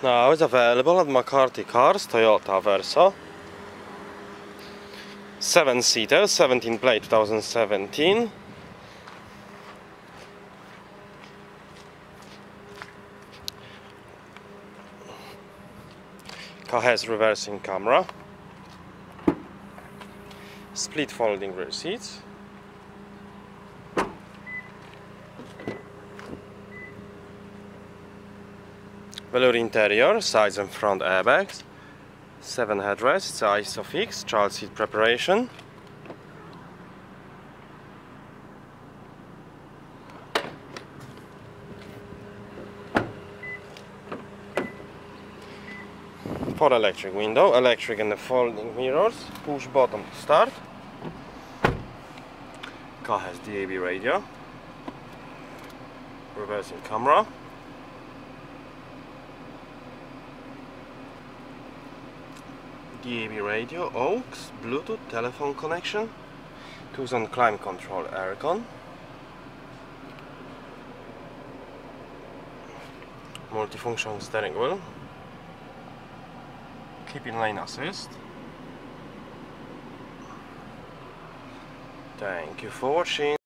Now it's available at McCarthy Cars, Toyota Verso. 7-seater, 17 plate 2017. Car has reversing camera, split folding rear seats, velour interior, sides and front airbags, 7 headrests, ISOFIX, child seat preparation. For electric window, electric and the folding mirrors, push button to start. Car has DAB radio, reversing camera, DAB radio, aux, Bluetooth, telephone connection, tools and climate control aircon, multifunction steering wheel, keeping lane assist. Thank you for watching.